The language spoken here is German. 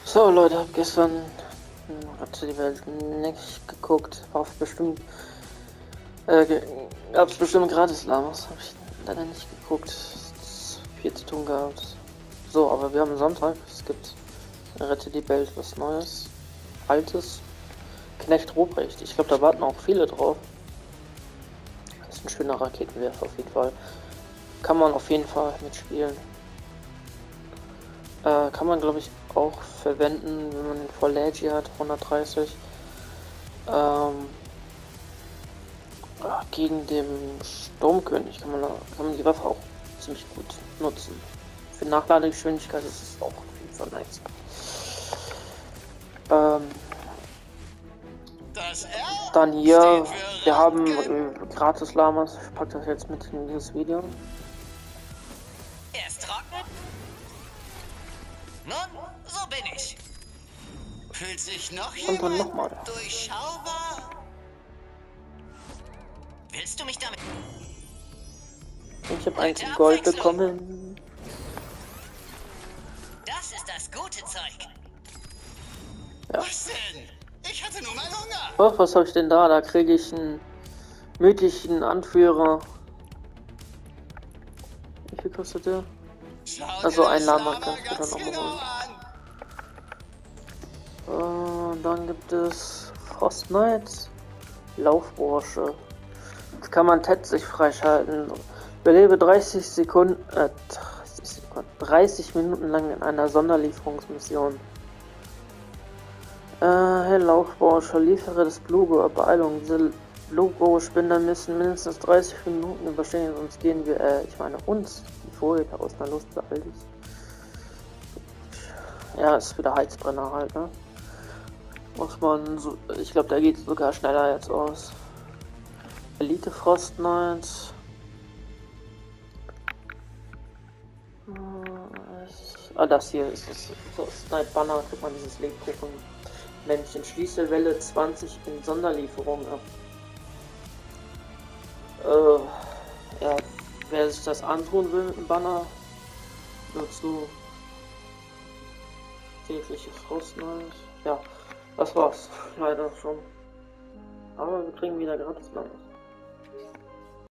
So Leute, hab gestern hat die Welt nicht geguckt, auf bestimmt gab's bestimmt gratis Lamas, habe ich leider nicht geguckt, viel zu tun gehabt. So, aber wir haben Sonntag, es gibt Rette die Welt, was Neues, Altes, Knecht Ruprecht, ich glaube da warten auch viele drauf. Das ist ein schöner Raketenwerfer auf jeden Fall, kann man auf jeden Fall mitspielen. Kann man glaube ich auch verwenden, wenn man den Vollagi hat, 130. Gegen den Sturmkönig kann man die Waffe auch ziemlich gut nutzen. Für Nachladegeschwindigkeit ist es auch auf jeden Fall nice. Dann hier, wir haben gratis Lamas, ich packe das jetzt mit in dieses Video. Er ist trocken? Nun, so bin ich. Fühlt sich noch Und dann jemand nochmal. durchschaubar? Willst du mich damit? Ich habe ein Gold bekommen. Das ist das gute Zeug. Ja. Was denn? Ich hatte nur mal Hunger. Oh, was habe ich denn da? Da kriege ich einen mythischen Anführer. Wie viel kostet der? Also ein Lama kannst du dann auch mal holen. Und dann gibt es Frost Knight, Laufbursche. Jetzt kann man Ted sich freischalten. Überlebe 30 Minuten lang in einer Sonderlieferungsmission. Hey Laufbursche, liefere das Blugo. Beeilung, diese Blugo-Spinner müssen mindestens 30 Minuten überstehen, sonst gehen wir, ich meine uns, die Folie aus einer Lust beeilt ist. Ja, ist wieder Heizbrenner halt, ne? Muss man so, ich glaube, der geht sogar schneller jetzt aus. Elite Frost Knight. Das hier ist das so Snipe Banner. Guck mal, dieses Lebkuchen Männchen. Schließe Welle 20 in Sonderlieferung ab. Ja, wer sich das antun will im Banner, dazu tägliche Frost Knight. Ja, das war's leider schon. Aber wir kriegen wieder gratis Lamas.